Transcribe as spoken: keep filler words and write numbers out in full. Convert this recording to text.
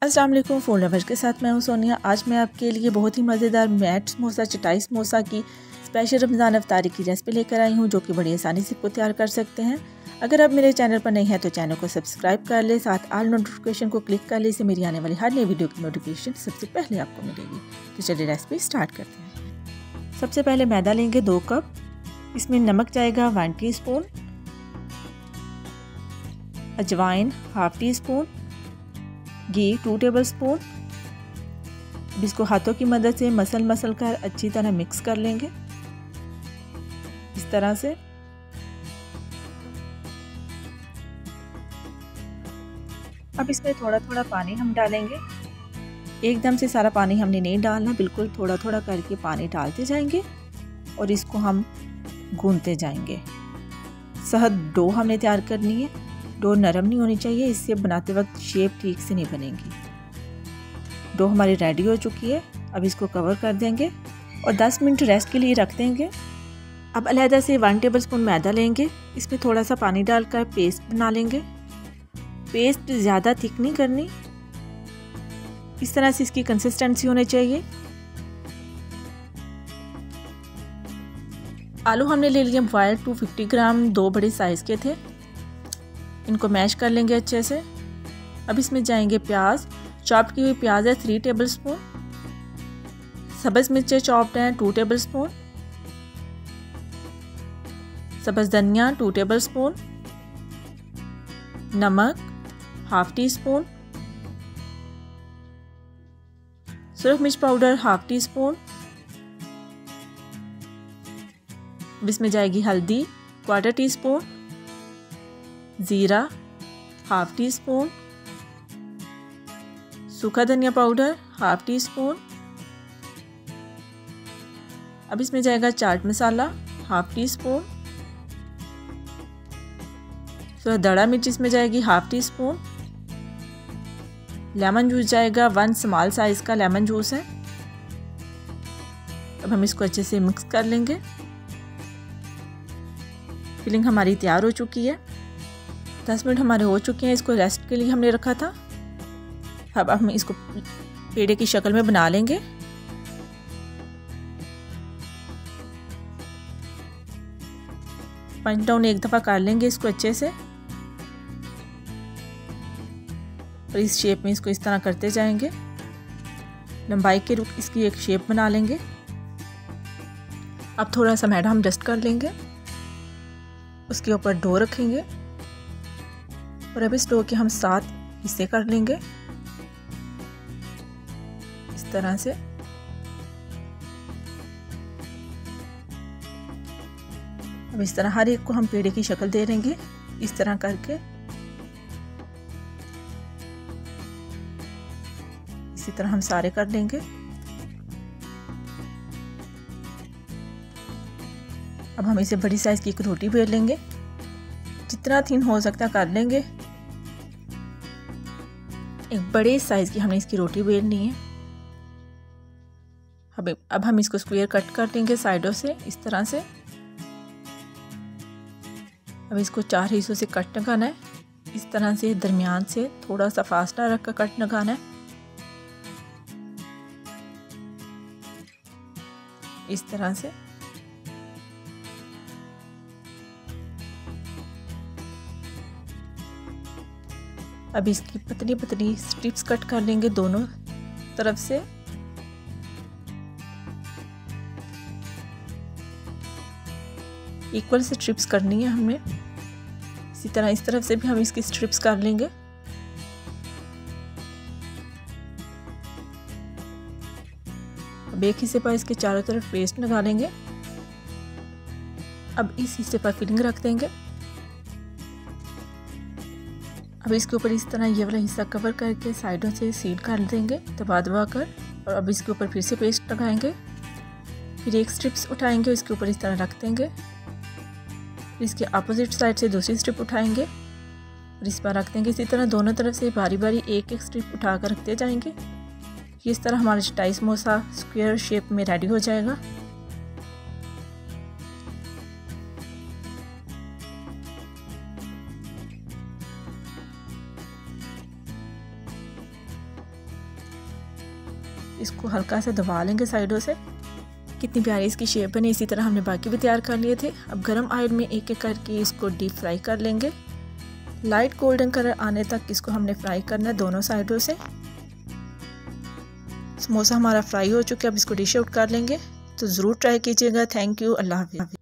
अस्सलाम वालेकुम food lovers के साथ मैं हूं सोनिया। आज मैं आपके लिए बहुत ही मज़ेदार मैट समोसा चटाई समोसा की स्पेशल रमज़ान अफ्तारी की रेसिपी लेकर आई हूं, जो कि बड़ी आसानी से को तैयार कर सकते हैं। अगर आप मेरे चैनल पर नहीं हैं तो चैनल को सब्सक्राइब कर ले, साथ आल नोटिफिकेशन को क्लिक कर ले, इससे मेरी आने वाली हर नई वीडियो की नोटिफिकेशन सबसे पहले आपको मिलेगी। तो चलिए रेसिपी स्टार्ट करते हैं। सबसे पहले मैदा लेंगे दो कप, इसमें नमक जाएगा वन टी स्पून, अजवाइन हाफ टी स्पून, घी टू टेबल स्पून। अब इसको हाथों की मदद से मसल मसल कर अच्छी तरह मिक्स कर लेंगे इस तरह से। अब इसमें थोड़ा थोड़ा पानी हम डालेंगे, एकदम से सारा पानी हमने नहीं डालना, बिल्कुल थोड़ा थोड़ा करके पानी डालते जाएंगे और इसको हम गूंथते जाएंगे। सहद डो हमने तैयार करनी है, डो नरम नहीं होनी चाहिए, इससे बनाते वक्त शेप ठीक से नहीं बनेगी। डो हमारी रेडी हो चुकी है, अब इसको कवर कर देंगे और दस मिनट रेस्ट के लिए रख देंगे। अब अलहदा से वन टेबल स्पून मैदा लेंगे, इसमें थोड़ा सा पानी डालकर पेस्ट बना लेंगे। पेस्ट ज़्यादा थिक नहीं करनी, इस तरह से इसकी कंसिस्टेंसी होनी चाहिए। आलू हमने ले लिए बॉइल्ड टू फिफ्टी ग्राम, दो बड़े साइज़ के थे, इनको मैश कर लेंगे अच्छे से। अब इसमें जाएंगे प्याज, चॉप की हुई प्याज है थ्री टेबल स्पून, सब्ज़ मिर्चें चॉप्ड हैं टू टेबल स्पून, सब्ज़ धनिया टू टेबल स्पून, नमक हाफ टी स्पून, सुरख मिर्च पाउडर हाफ टी स्पून। अब इसमें जाएगी हल्दी क्वार्टर टी स्पून, ज़ीरा हाफ टी स्पून, सूखा धनिया पाउडर हाफ टी स्पून। अब इसमें जाएगा chaat masala half teaspoon, फिर दड़ा मिर्च इसमें जाएगी half teaspoon, lemon juice जाएगा वन स्मॉल साइज़ का लेमन जूस है। अब हम इसको अच्छे से मिक्स कर लेंगे। फिलिंग हमारी तैयार हो चुकी है, दस मिनट हमारे हो चुके हैं, इसको रेस्ट के लिए हमने रखा था। अब हम इसको पेड़े की शक्ल में बना लेंगे। पंच डाउन एक दफ़ा कर लेंगे इसको अच्छे से और इस शेप में इसको इस तरह करते जाएंगे। लंबाई के रूप इसकी एक शेप बना लेंगे। अब थोड़ा सा मैदा हम डस्ट कर लेंगे, उसके ऊपर डो रखेंगे और अब इस डो के हम सात हिस्से कर लेंगे इस तरह से। अब इस तरह हर एक को हम पेड़े की शक्ल दे देंगे इस तरह करके। इसी तरह हम सारे कर लेंगे। अब हम इसे बड़ी साइज की एक रोटी बेल लेंगे, जितना थिन हो सकता कर लेंगे। एक बड़े साइज की हमने इसकी रोटी बेलनी है। अब अब हम इसको स्क्वायर कट कर देंगे साइडों से इस तरह से। अब इसको चार हिस्सों से कट लगाना है इस तरह से, दरमियान से थोड़ा सा फासला रख कर कट लगाना है इस तरह से। अब इसकी पतली पतली स्ट्रिप्स कट कर लेंगे दोनों तरफ से। इक्वल से स्ट्रिप्स करनी है हमें, इसी तरह इस तरफ से भी हम इसकी स्ट्रिप्स कर लेंगे। अब एक हिस्से पर इसके चारों तरफ पेस्ट लगा लेंगे। अब इस हिस्से पर फिलिंग रख देंगे। अब इसके ऊपर इस तरह ये वाला हिस्सा कवर करके साइडों से सील कर देंगे दबा दबा कर, और अब इसके ऊपर फिर से पेस्ट लगाएंगे। फिर एक स्ट्रिप्स उठाएंगे, इसके ऊपर इस तरह रख देंगे। इसके अपोजिट साइड से दूसरी स्ट्रिप उठाएंगे और इस पर रख देंगे। इसी तरह दोनों तरफ से बारी बारी एक एक स्ट्रिप उठा कर रखते जाएंगे। इस तरह हमारा चटाई समोसा स्क्वायर शेप में रेडी हो जाएगा। इसको हल्का सा दबा लेंगे साइडों से। कितनी प्यारी इसकी शेप बनी। इसी तरह हमने बाकी भी तैयार कर लिए थे। अब गरम ऑयल में एक एक करके इसको डीप फ्राई कर लेंगे। लाइट गोल्डन कलर आने तक इसको हमने फ्राई करना है दोनों साइडों से। समोसा हमारा फ्राई हो चुका है। अब इसको डिश आउट कर लेंगे। तो ज़रूर ट्राई कीजिएगा। Thank you. अल्लाह हाफ़िज़।